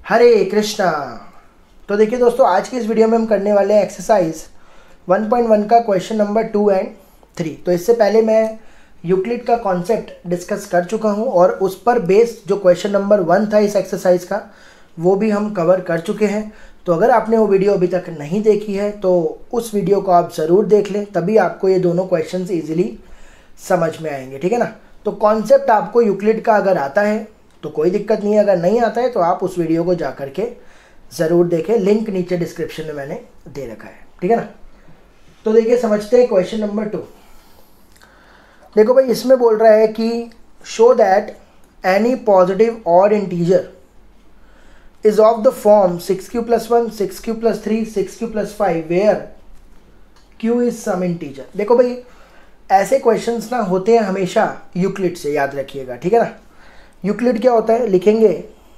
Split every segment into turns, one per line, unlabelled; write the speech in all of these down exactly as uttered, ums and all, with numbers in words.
हरे कृष्णा। तो देखिए दोस्तों, आज की इस वीडियो में हम करने वाले हैं एक्सरसाइज वन पॉइंट वन का question number two and three. तो इससे पहले मैं यूक्लिड का कॉन्सेप्ट डिस्कस कर चुका हूं और उस पर बेस्ड जो क्वेश्चन नंबर वन था इस एक्सरसाइज का वो भी हम कवर कर चुके हैं। तो अगर आपने वो वीडियो अभी तक नहीं देखी है तो उस वीडियो को आप ज़रूर देख लें, तभी आपको ये दोनों क्वेश्चंस ईजिली समझ में आएंगे, ठीक है ना। तो कॉन्सेप्ट आपको यूक्लिड का अगर आता है तो कोई दिक्कत नहीं है, अगर नहीं आता है तो आप उस वीडियो को जा करके ज़रूर देखें, लिंक नीचे डिस्क्रिप्शन में मैंने दे रखा है, ठीक है ना। तो देखिए समझते हैं क्वेश्चन नंबर टू। देखो भाई, इसमें बोल रहा है कि show that any positive odd integer is of the form six q plus one, six q plus three, six q plus five where q is some integer. देखो भाई, ऐसे क्वेश्चंस ना होते हैं हमेशा यूक्लिड से, याद रखिएगा, ठीक है ना। यूक्लिड क्या होता है, लिखेंगे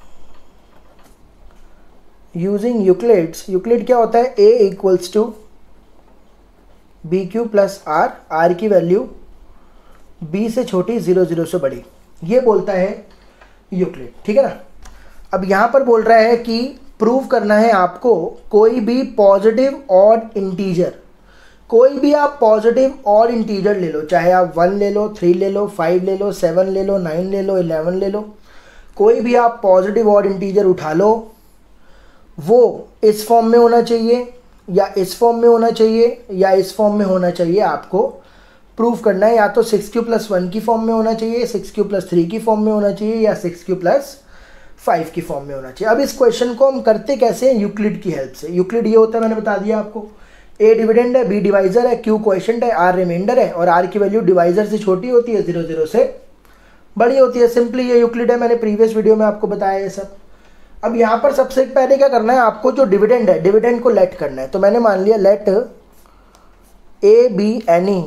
यूजिंग यूक्लिड्स। यूक्लिड क्या होता है, a equals to b q plus r, r की वैल्यू बी से छोटी, जीरो जीरो से बड़ी, ये बोलता है यूक्लिड, ठीक है ना। अब यहाँ पर बोल रहा है कि प्रूव करना है आपको कोई भी पॉजिटिव ऑड इंटीजर, कोई भी आप पॉजिटिव ऑड इंटीजर ले लो, चाहे आप वन ले लो, थ्री ले लो, फाइव ले लो, सेवन ले लो, नाइन ले लो, इलेवन ले लो, कोई भी आप पॉजिटिव ऑड इंटीजर उठा लो, वो इस फॉर्म में होना चाहिए या इस फॉर्म में होना चाहिए या इस फॉर्म में होना चाहिए। आपको प्रूव करना है, या तो सिक्स क्यू प्लस वन की फॉर्म में होना चाहिए, सिक्स क्यू प्लस थ्री की फॉर्म में होना चाहिए या सिक्स क्यू प्लस फाइव की फॉर्म में होना चाहिए। अब इस क्वेश्चन को हम करते कैसे हैं, यूक्लिड की हेल्प से। यूक्लिड ये होता है, मैंने बता दिया आपको, ए डिविडेंड है, बी डिवाइजर है, क्यू क्वोशिएंट है, आर रिमाइंडर है और आर की वैल्यू डिवाइजर से छोटी होती है, जीरो जीरो से बड़ी होती है। सिंपली ये यूक्लिड है, मैंने प्रीवियस वीडियो में आपको बताया ये सब। अब यहाँ पर सबसे पहले क्या करना है, आपको जो डिविडेंड है, डिविडेंड को लेट करना है। तो मैंने मान लिया let a be any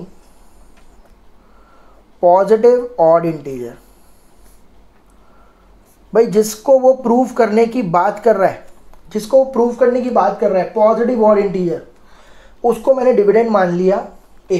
positive odd integer. भाई जिसको वो प्रूव करने की बात कर रहा है, जिसको वो प्रूव करने की बात कर रहा है पॉजिटिव ऑड इंटीजर, उसको मैंने डिविडेंड मान लिया ए।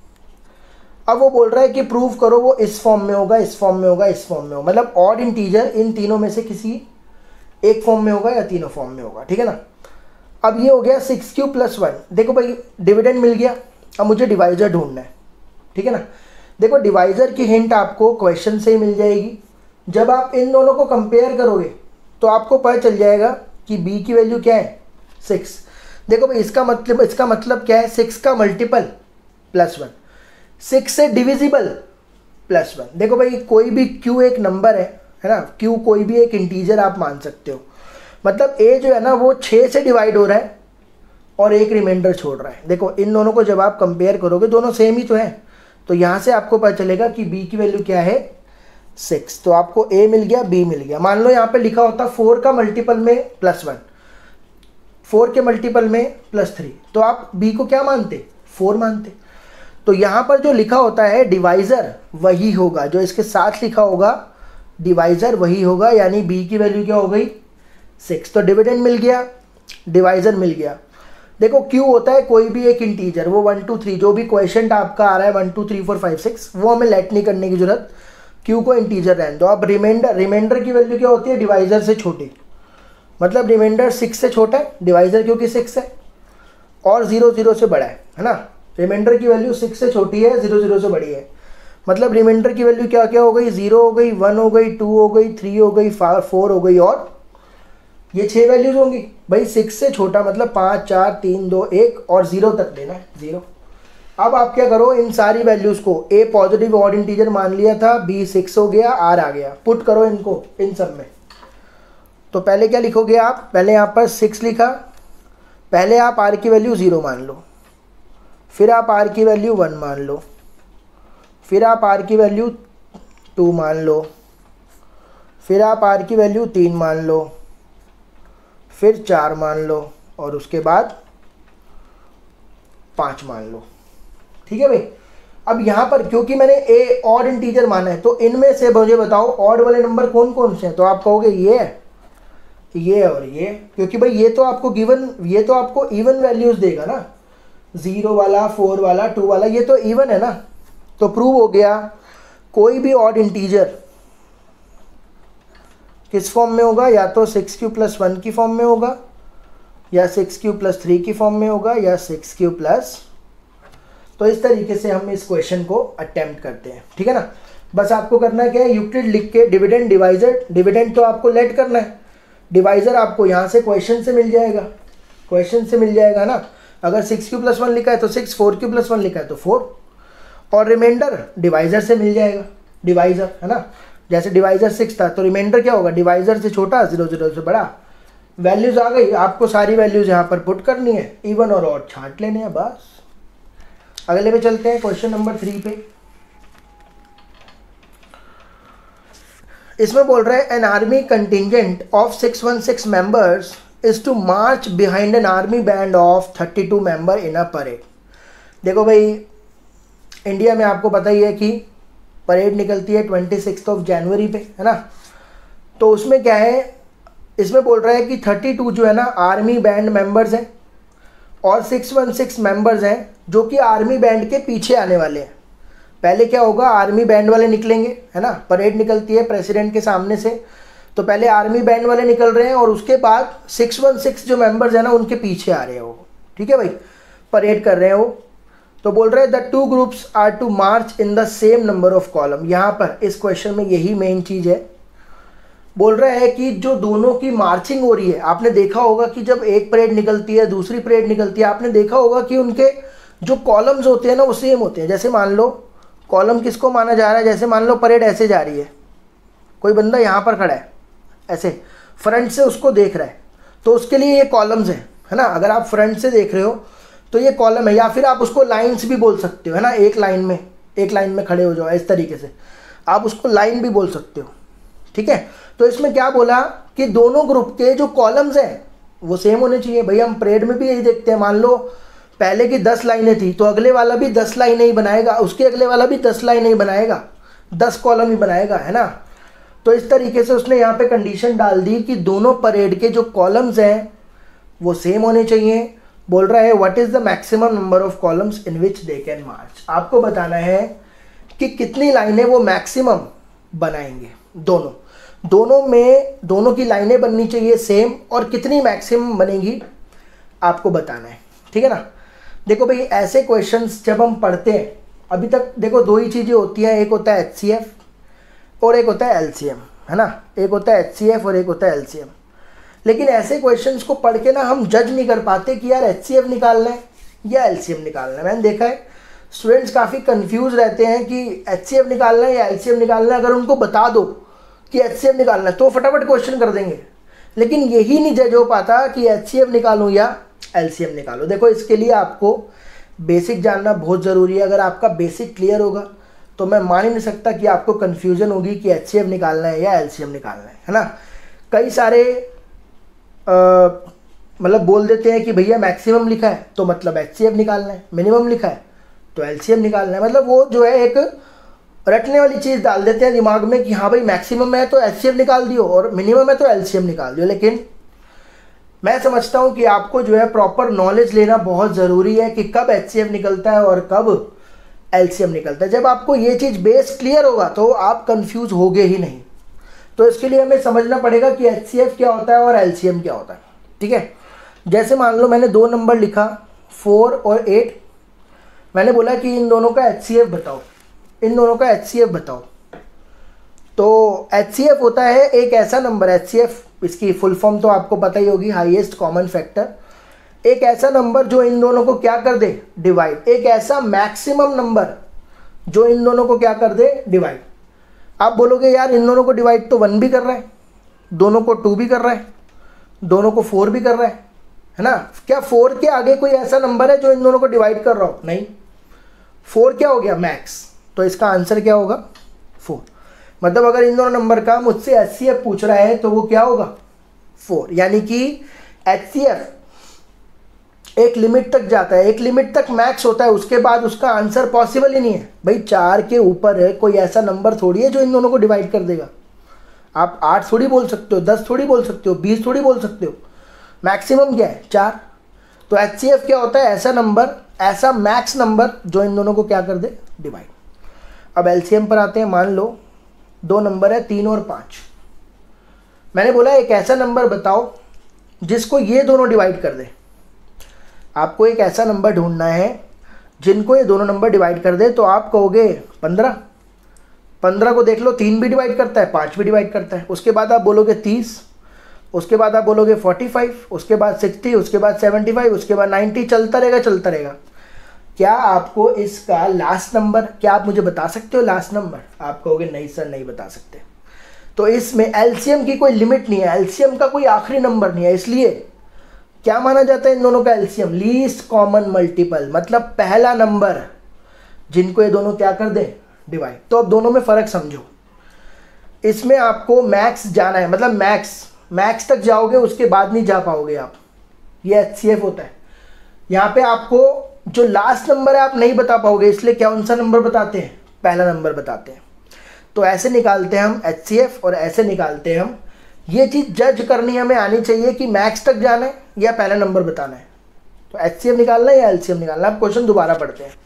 अब वो बोल रहा है कि प्रूव करो वो इस फॉर्म में होगा, इस फॉर्म में होगा, इस फॉर्म में होगा, मतलब ऑड इंटीजर इन तीनों में से किसी एक फॉर्म में होगा या तीनों फॉर्म में होगा, ठीक है ना। अब ये हो गया सिक्स क्यू प्लस वन। देखो भाई, डिविडेंड मिल गया, अब मुझे डिवाइजर ढूंढना है, ठीक है ना। देखो डिवाइजर की हिंट आपको क्वेश्चन से ही मिल जाएगी। जब आप इन दोनों को कंपेयर करोगे तो आपको पता चल जाएगा कि बी की वैल्यू क्या है, सिक्स। देखो भाई, इसका मतलब इसका मतलब क्या है, सिक्स का मल्टीपल प्लस वन, सिक्स से डिविजिबल प्लस वन। देखो भाई, कोई भी क्यू एक नंबर है है ना, क्यू कोई भी एक इंटीजर आप मान सकते हो। मतलब ए जो है ना वो छः से डिवाइड हो रहा है और एक रिमाइंडर छोड़ रहा है। देखो इन दोनों को जब आप कंपेयर करोगे, दोनों सेम ही तो है, तो यहाँ से आपको पता चलेगा कि बी की वैल्यू क्या है, सिक्स। तो आपको ए मिल गया, बी मिल गया। मान लो यहाँ पे लिखा होता फोर का मल्टीपल में प्लस वन, फोर के मल्टीपल में प्लस थ्री, तो आप बी को क्या मानते, फोर मानते। तो यहाँ पर जो लिखा होता है डिवाइजर वही होगा, जो इसके साथ लिखा होगा डिवाइजर वही होगा, यानी बी की वैल्यू क्या हो गई, सिक्स। तो डिविडेंड मिल गया, डिवाइजर मिल गया। देखो क्यू होता है कोई भी एक इंटीजर, वो वन टू थ्री जो भी क्वेश्चन आपका आ रहा है, one two three four five six, वो हमें लेट नहीं करने की जरूरत, क्यू को इंटीजर रहने दो। अब रिमाइंडर, रिमाइंडर की वैल्यू क्या होती है, डिवाइजर से छोटी, मतलब रिमाइंडर सिक्स से छोटा है, डिवाइजर क्योंकि सिक्स है और जीरो जीरो से बड़ा है, है ना। रिमाइंडर की वैल्यू सिक्स से छोटी है, जीरो जीरो से बड़ी है, मतलब रिमाइंडर की वैल्यू क्या क्या हो गई, जीरो हो गई, वन हो गई, टू हो गई, थ्री हो गई, फोर हो गई और ये छः वैल्यूज होंगी। भाई सिक्स से छोटा मतलब पाँच, चार, तीन, दो, एक और जीरो तक देना है, जीरो। अब आप क्या करो, इन सारी वैल्यूज को, ए पॉजिटिव ऑड इंटीजर मान लिया था, बी सिक्स हो गया, आर आ गया, पुट करो इनको इन सब में। तो पहले क्या लिखोगे आप, पहले यहाँ पर सिक्स लिखा, पहले आप आर की वैल्यू ज़ीरो मान लो, फिर आप आर की वैल्यू वन मान लो, फिर आप आर की वैल्यू टू मान लो, फिर आप आर की वैल्यू तीन मान लो, फिर चार मान लो और उसके बाद पाँच मान लो, ठीक है भाई। अब यहाँ पर क्योंकि मैंने ए ऑड इंटीजर माना है, तो इनमें से मुझे बताओ ऑड वाले नंबर कौन कौन से हैं। तो आप कहोगे ये ये और ये, क्योंकि भाई ये तो आपको गिवन, ये तो आपको इवन वैल्यूज देगा ना, जीरो वाला, फोर वाला, टू वाला, ये तो इवन है ना। तो प्रूव हो गया कोई भी ऑड इंटीजर किस फॉर्म में होगा, या तो सिक्स क्यू प्लस वन की फॉर्म में होगा, या सिक्स क्यू प्लस थ्री की फॉर्म में होगा, या सिक्स क्यू प्लस। तो इस तरीके से हम इस क्वेश्चन को अटेम्प्ट करते हैं, ठीक है ना। बस आपको करना क्या है, यूक्लिड लिख के डिविडेंड डिवाइजर, डिविडेंड तो आपको लेट करना है, डिवाइजर आपको यहाँ से क्वेश्चन से मिल जाएगा, क्वेश्चन से मिल जाएगा ना। अगर सिक्स क्यू प्लस वन लिखा है तो six, four q plus one लिखा है तो फोर, और रिमाइंडर डिवाइजर से मिल जाएगा, डिवाइजर है ना। जैसे डिवाइजर सिक्स था तो रिमाइंडर क्या होगा, डिवाइजर से छोटा, जीरो जीरो से बड़ा। वैल्यूज आ गई, आपको सारी वैल्यूज यहाँ पर पुट करनी है, इवन और ऑड छांट लेने हैं बस। अगले पे चलते हैं, क्वेश्चन नंबर थ्री पे। इसमें बोल रहे हैं an army contingent of six one six members is to march behind an army band of thirty two member in a parade. देखो भाई, इंडिया में आपको पता ही है कि परेड निकलती है ट्वेंटी सिक्स ऑफ जनवरी पे, है ना। तो उसमें क्या है, इसमें बोल रहा है कि थर्टी टू जो है ना आर्मी बैंड मेंबर्स हैं, और सिक्स वन सिक्स मेंबर्स हैं जो कि आर्मी बैंड के पीछे आने वाले हैं। पहले क्या होगा, आर्मी बैंड वाले निकलेंगे, है ना। परेड निकलती है प्रेसिडेंट के सामने से, तो पहले आर्मी बैंड वाले निकल रहे हैं, और उसके बाद सिक्स वन सिक्स जो मेंबर्स हैं ना उनके पीछे आ रहे हैं वो, ठीक है भाई, परेड कर रहे हैं वो। तो बोल रहे हैं the two groups are to march in the same number of column. यहाँ पर इस क्वेश्चन में यही मेन चीज़ है, बोल रहा है कि जो दोनों की मार्चिंग हो रही है, आपने देखा होगा कि जब एक परेड निकलती है दूसरी परेड निकलती है, आपने देखा होगा कि उनके जो कॉलम्स होते हैं ना वो सेम होते हैं। जैसे मान लो कॉलम किसको माना जा रहा है, जैसे मान लो परेड ऐसे जा रही है, कोई बंदा यहाँ पर खड़ा है ऐसे फ्रंट से उसको देख रहा है, तो उसके लिए ये कॉलम्स हैं, है ना। अगर आप फ्रंट से देख रहे हो तो ये कॉलम है, या फिर आप उसको लाइन्स भी बोल सकते हो, है ना। एक लाइन में एक लाइन में खड़े हो जाओ, इस तरीके से आप उसको लाइन भी बोल सकते हो, ठीक है। तो इसमें क्या बोला कि दोनों ग्रुप के जो कॉलम्स हैं वो सेम होने चाहिए। भाई हम परेड में भी यही देखते हैं, मान लो पहले की दस लाइनें थी तो अगले वाला भी दस लाइनें ही बनाएगा, उसके अगले वाला भी दस लाइनें ही बनाएगा, दस कॉलम ही बनाएगा, है ना। तो इस तरीके से उसने यहाँ पे कंडीशन डाल दी कि दोनों परेड के जो कॉलम्स हैं वो सेम होने चाहिए। बोल रहा है what is the maximum number of columns in which they can march. आपको बताना है कि कितनी लाइनें वो मैक्सिमम बनाएंगे, दोनों दोनों में दोनों की लाइनें बननी चाहिए सेम, और कितनी मैक्सिमम बनेगी आपको बताना है, ठीक है ना। देखो भाई, ऐसे क्वेश्चंस जब हम पढ़ते हैं, अभी तक देखो दो ही चीज़ें होती हैं, एक होता है एच सी एफ और एक होता है एल सी एम, है ना। एक होता है एच सी एफ और एक होता है एल सी एम। लेकिन ऐसे क्वेश्चंस को पढ़ के ना हम जज नहीं कर पाते कि यार एच सी एफ निकालना है या एल सी एम निकालना है। मैंने देखा है स्टूडेंट्स काफ़ी कंफ्यूज रहते हैं कि एच सी एफ निकालना है या एल सी एम निकालना है। अगर उनको बता दो कि एच सी एफ निकालना है तो फटाफट क्वेश्चन कर देंगे, लेकिन यही नहीं जज हो पाता कि एच सी एफ निकालूँ या एल सी एम निकालो। देखो, इसके लिए आपको बेसिक जानना बहुत ज़रूरी है। अगर आपका बेसिक क्लियर होगा तो मैं मान ही नहीं सकता कि आपको कन्फ्यूजन होगी कि एच सी एफ निकालना है या एल सी एम निकालना है, है ना। कई सारे मतलब बोल देते हैं कि भैया मैक्सिमम लिखा है तो मतलब एच सी एफ निकालना है, मिनिमम लिखा है तो एल सी एम निकालना है। मतलब वो जो है एक रटने वाली चीज़ डाल देते हैं दिमाग में कि हाँ भाई मैक्सिमम है तो एच सी एफ निकाल दियो और मिनिमम है तो एल सी एम निकाल दियो। लेकिन मैं समझता हूँ कि आपको जो है प्रॉपर नॉलेज लेना बहुत ज़रूरी है कि कब एच सी एफ निकलता है और कब एल सी एम निकलता है। जब आपको ये चीज़ बेस क्लियर होगा तो आप कंफ्यूज होगे ही नहीं। तो इसके लिए हमें समझना पड़ेगा कि एच सी एफ क्या होता है और एल सी एम क्या होता है, ठीक है। जैसे मान लो मैंने दो नंबर लिखा फोर और एट, मैंने बोला कि इन दोनों का एच सी एफ बताओ, इन दोनों का एच सी एफ बताओ। तो एच सी एफ होता है एक ऐसा नंबर, एच सी एफ इसकी फुल फॉर्म तो आपको पता ही होगी, हाईएस्ट कॉमन फैक्टर। एक ऐसा नंबर जो इन दोनों को क्या कर दे, डिवाइड। एक ऐसा मैक्सिमम नंबर जो इन दोनों को क्या कर दे, डिवाइड। आप बोलोगे यार इन दोनों को डिवाइड तो वन भी कर रहा है, दोनों को टू भी कर रहा है, दोनों को फोर भी कर रहा है, है ना। क्या फोर के आगे कोई ऐसा नंबर है जो इन दोनों को डिवाइड कर रहा हो? नहीं। फोर क्या हो गया, मैक्स। तो इसका आंसर क्या होगा, फोर। मतलब अगर इन दोनों नंबर का मुझसे एच सी एफ पूछ रहा है तो वो क्या होगा, फोर। यानी कि एच सी एफ एक लिमिट तक जाता है, एक लिमिट तक मैक्स होता है, उसके बाद उसका आंसर पॉसिबल ही नहीं है। भाई चार के ऊपर है कोई ऐसा नंबर थोड़ी है जो इन दोनों को डिवाइड कर देगा। आप आठ थोड़ी बोल सकते हो, दस थोड़ी बोल सकते हो, बीस थोड़ी बोल सकते हो। मैक्सिमम क्या है, चार। तो एच सी एफ क्या होता है, ऐसा नंबर, ऐसा मैक्स नंबर जो इन दोनों को क्या कर दे, डिवाइड। अब एल सी एम पर आते हैं। मान लो दो नंबर है तीन और पाँच, मैंने बोला एक ऐसा नंबर बताओ जिसको ये दोनों डिवाइड कर दे। आपको एक ऐसा नंबर ढूंढना है जिनको ये दोनों नंबर डिवाइड कर दे। तो आप कहोगे पंद्रह। पंद्रह को देख लो, तीन भी डिवाइड करता है, पाँच भी डिवाइड करता है। उसके बाद आप बोलोगे तीस, उसके बाद आप बोलोगे पैंतालीस, उसके बाद साठ, उसके बाद पचहत्तर, उसके बाद नब्बे, चलता रहेगा चलता रहेगा। क्या आपको इसका लास्ट नंबर, क्या आप मुझे बता सकते हो लास्ट नंबर? आप कहोगे नहीं सर नहीं बता सकते। तो इसमें एलसीएम की कोई लिमिट नहीं है, एलसीएम का कोई आखिरी नंबर नहीं है। इसलिए क्या माना जाता है इन दोनों का एलसीएम? लीस्ट कॉमन मल्टीपल, मतलब पहला नंबर जिनको ये दोनों क्या कर दें, डिवाइड। तो अब दोनों में फ़र्क समझो। इसमें आपको मैक्स जाना है, मतलब मैक्स मैक्स तक जाओगे, उसके बाद नहीं जा पाओगे आप। ये एचसीएफ होता है। यहाँ पे आपको जो लास्ट नंबर है आप नहीं बता पाओगे, इसलिए कौन सा नंबर बताते हैं? पहला नंबर बताते हैं। तो ऐसे निकालते हैं हम एचसीएफ और ऐसे निकालते हैं हम। ये चीज़ जज करनी हमें आनी चाहिए कि मैक्स तक जाना है या पहला नंबर बताना है। तो एचसीएफ निकालना है या एलसीएम निकालना है। अब क्वेश्चन दोबारा पढ़ते हैं।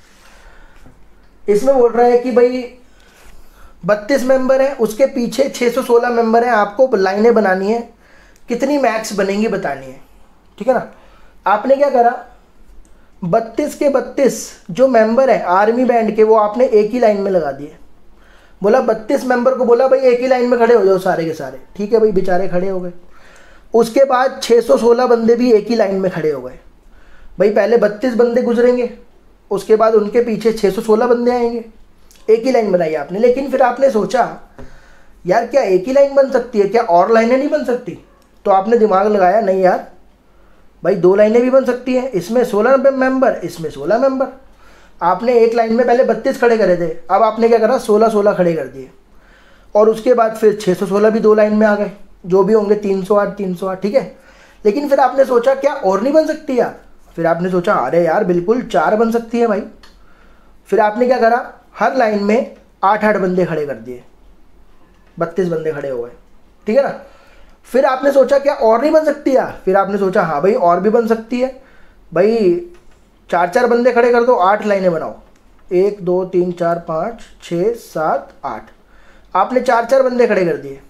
इसमें बोल रहा है कि भाई बत्तीस मेंबर है, उसके पीछे छः सौ सोलह मेंबर हैं, आपको लाइनें बनानी है, कितनी मैक्स बनेंगी बतानी है। ठीक है ना। आपने क्या करा, बत्तीस के बत्तीस जो मेंबर है आर्मी बैंड के, वो आपने एक ही लाइन में लगा दिए। बोला बत्तीस मेंबर को बोला भाई एक ही लाइन में खड़े हो जाओ सारे के सारे। ठीक है भाई, बेचारे खड़े हो गए। उसके बाद छः सौ सोलह बंदे भी एक ही लाइन में खड़े हो गए। भाई पहले बत्तीस बंदे गुजरेंगे, उसके बाद उनके पीछे छः सौ सोलह बंदे आएंगे। एक ही लाइन बनाई आपने। लेकिन फिर आपने सोचा यार क्या एक ही लाइन बन सकती है, क्या और लाइनें नहीं बन सकती? तो आपने दिमाग लगाया, नहीं यार भाई दो लाइनें भी बन सकती हैं, इसमें सोलह मेंबर, इसमें सोलह मेंबर। आपने एक लाइन में पहले बत्तीस खड़े करे थे, अब आपने क्या करा, सोलह सोलह खड़े कर दिए। और उसके बाद फिर छः सौ सोलह भी दो लाइन में आ गए, जो भी होंगे तीन सौ आठ तीन सौ आठ। ठीक है। लेकिन फिर आपने सोचा क्या और नहीं बन सकती यार? फिर आपने सोचा अरे यार बिल्कुल चार बन सकती है भाई। फिर आपने क्या करा, हर लाइन में आठ आठ बंदे खड़े कर दिए, बत्तीस बंदे खड़े हो गए। ठीक है ना। फिर आपने सोचा क्या और नहीं बन सकती यार? फिर आपने सोचा हाँ भाई और भी बन सकती है। भाई चार चार बंदे खड़े कर दो, आठ लाइनें बनाओ, एक दो तीन चार पाँच छः सात आठ। आपने चार चार बंदे खड़े कर दिए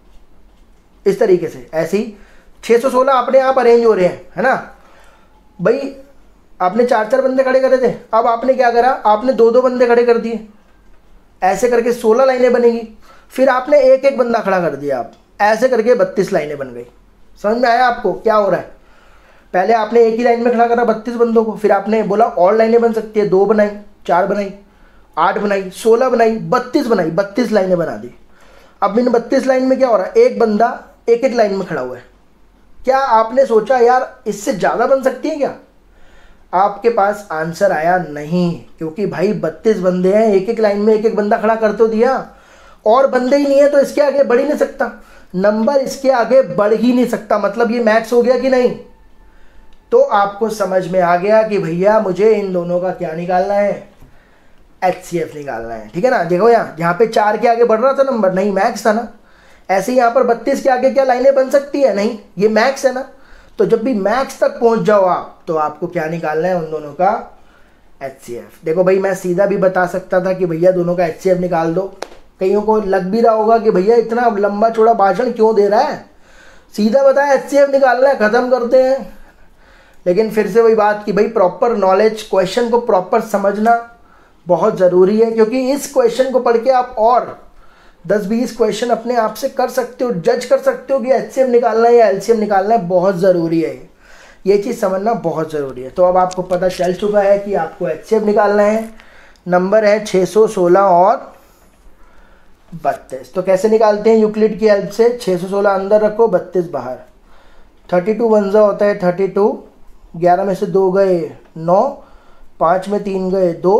इस तरीके से। ऐसे ही छः सौ सोलह अपने आप अरेंज हो रहे हैं, है ना भाई। आपने चार चार बंदे खड़े करे थे, अब आपने क्या करा, आपने दो दो बंदे खड़े कर दिए। ऐसे करके सोलह लाइनें बनेगी। फिर आपने एक एक बंदा खड़ा कर दिया, आप ऐसे करके बत्तीस लाइनें बन गई। समझ में आया आपको क्या हो रहा है? पहले आपने एक ही लाइन में खड़ा करा बत्तीस बंदों को, फिर आपने बोला और लाइनें बन सकती है, दो बनाई, चार बनाई, आठ बनाई, सोलह बनाई, बत्तीस बनाई, बत्तीस लाइनें बना दी। अब इन बत्तीस लाइन में क्या हो रहा है, एक बंदा एक एक लाइन में खड़ा हुआ है। क्या आपने सोचा यार इससे ज़्यादा बन सकती है क्या? आपके पास आंसर आया नहीं, क्योंकि भाई बत्तीस बंदे हैं, एक एक लाइन में एक एक बंदा खड़ा कर तो दिया, और बंदे ही नहीं है तो इसके आगे बढ़ ही नहीं सकता, नंबर इसके आगे बढ़ ही नहीं सकता। मतलब ये मैक्स हो गया कि नहीं? तो आपको समझ में आ गया कि भैया मुझे इन दोनों का क्या निकालना है, एचसीएफ निकालना है। ठीक है ना। देखो यहाँ यहाँ पे चार के आगे बढ़ रहा था नंबर, नहीं मैक्स था ना। ऐसे ही यहाँ पर बत्तीस के आगे क्या लाइनें बन सकती है, नहीं, ये मैक्स है ना। तो जब भी मैक्स तक पहुंच जाओ आप, तो आपको क्या निकालना है, उन दोनों का एचसीएफ। देखो भाई मैं सीधा भी बता सकता था कि भैया दोनों का एचसीएफ निकाल दो। कईयों को लग भी रहा होगा कि भैया इतना लंबा चौड़ा भाषण क्यों दे रहा है, सीधा बताया एचसीएफ निकालना है, खत्म करते हैं। लेकिन फिर से वही बात कि भाई प्रॉपर नॉलेज, क्वेश्चन को प्रॉपर समझना बहुत ज़रूरी है, क्योंकि इस क्वेश्चन को पढ़ के आप और दस बीस क्वेश्चन अपने आप से कर सकते हो, जज कर सकते हो कि एचसीएफ निकालना है या एलसीएम निकालना है। बहुत ज़रूरी है ये चीज़ समझना, बहुत ज़रूरी है। तो अब आपको पता चल चुका है कि आपको एचसीएफ निकालना है। नंबर है छः सौ सोलह और बत्तीस। तो कैसे निकालते हैं यूक्लिड की हेल्प से? छः सौ सोलह अंदर रखो, बत्तीस बाहर। थर्टी टू वन ज़ा होता है थर्टी टू, ग्यारह में से दो गए नौ, पाँच में तीन गए दो,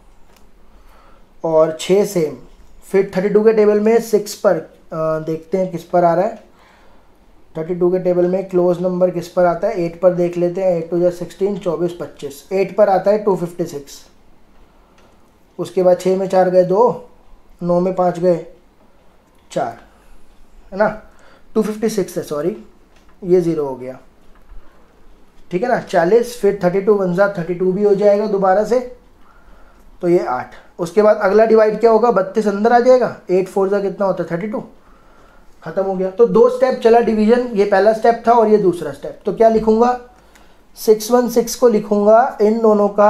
और छः सेम। फिर थर्टी टू के टेबल में सिक्स पर आ, देखते हैं किस पर आ रहा है। थर्टी टू के टेबल में क्लोज नंबर किस पर आता है, एट पर देख लेते हैं। एट टू या सिक्सटीन, चौबीस पच्चीस, एट पर आता है टू फिफ्टी सिक्स। उसके बाद छः में चार गए दो, नौ में पाँच गए चार, है ना, टू फिफ्टी सिक्स है, सॉरी ये ज़ीरो हो गया। ठीक है ना, चालीस। फिर थर्टी टू वन ज़ा थर्टी टू भी हो जाएगा दोबारा से, तो ये आठ। उसके बाद अगला डिवाइड क्या होगा, बत्तीस अंदर आ जाएगा, एट फोर ज़ा कितना होता है थर्टी टू, खत्म हो गया। तो दो स्टेप चला डिवीजन, ये पहला स्टेप था और ये दूसरा स्टेप। तो क्या लिखूंगा, सिक्स वन सिक्स को लिखूंगा इन दोनों का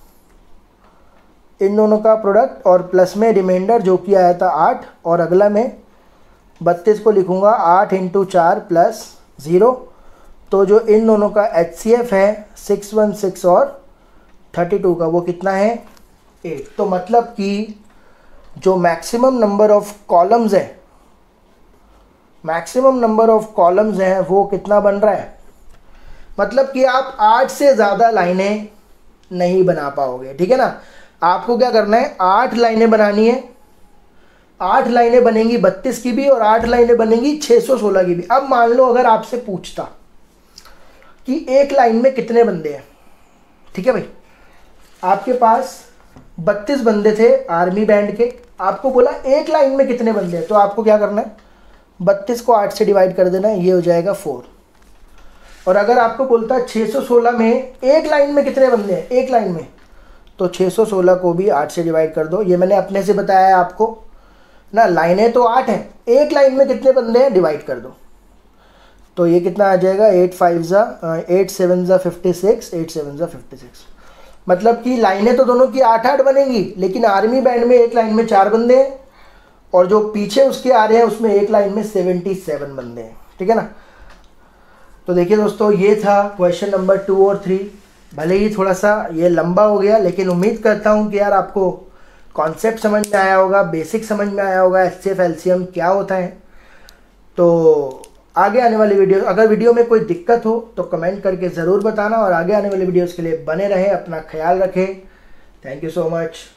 इन दोनों का प्रोडक्ट और प्लस में रिमाइंडर जो कि आया था आठ, और अगला में बत्तीस को लिखूंगा आठ इंटू चार प्लस ज़ीरो। तो जो इन दोनों का एच सी एफ है सिक्स वन सिक्स और थर्टी टू का, वो कितना है, एट। तो मतलब कि जो मैक्सिमम नंबर ऑफ कॉलम्स है मैक्सिमम नंबर ऑफ कॉलम्स हैं वो कितना बन रहा है, मतलब कि आप आठ से ज़्यादा लाइनें नहीं बना पाओगे। ठीक है ना, आपको क्या करना है, आठ लाइनें बनानी है। आठ लाइनें बनेंगी बत्तीस की भी और आठ लाइनें बनेंगी छः सौ सोलह की भी। अब मान लो अगर आपसे पूछता कि एक लाइन में कितने बंदे हैं, ठीक है भाई, आपके पास बत्तीस बंदे थे आर्मी बैंड के, आपको बोला एक लाइन में कितने बंदे हैं, तो आपको क्या करना है, बत्तीस को आठ से डिवाइड कर देना है, ये हो जाएगा फोर। और अगर आपको बोलता है छः सौ सोलह में एक लाइन में कितने बंदे हैं, एक लाइन में, तो छः सौ सोलह को भी आठ से डिवाइड कर दो। ये मैंने अपने से बताया है आपको ना, लाइनें तो आठ हैं, एक लाइन में कितने बंदे हैं डिवाइड कर दो। तो ये कितना आ जाएगा, एट फाइव ज़ा एट सेवन ज़ा फिफ्टी सिक्स एट सेवन ज़ा फिफ्टी सिक्स। मतलब कि लाइनें तो दोनों की आठ आठ बनेंगी, लेकिन आर्मी बैंड में एक लाइन में चार बंदे हैं और जो पीछे उसके आ रहे हैं उसमें एक लाइन में सेवेंटी सेवन बंदे हैं। ठीक है ना। तो देखिए दोस्तों, ये था क्वेश्चन नंबर टू और थ्री। भले ही थोड़ा सा ये लंबा हो गया, लेकिन उम्मीद करता हूँ कि यार आपको कॉन्सेप्ट समझ में आया होगा, बेसिक समझ में आया होगा, H C F L C M क्या होता है। तो आगे आने वाली वीडियो, अगर वीडियो में कोई दिक्कत हो तो कमेंट करके ज़रूर बताना, और आगे आने वाली वीडियोज़ के लिए बने रहें, अपना ख्याल रखें। Thank you so much.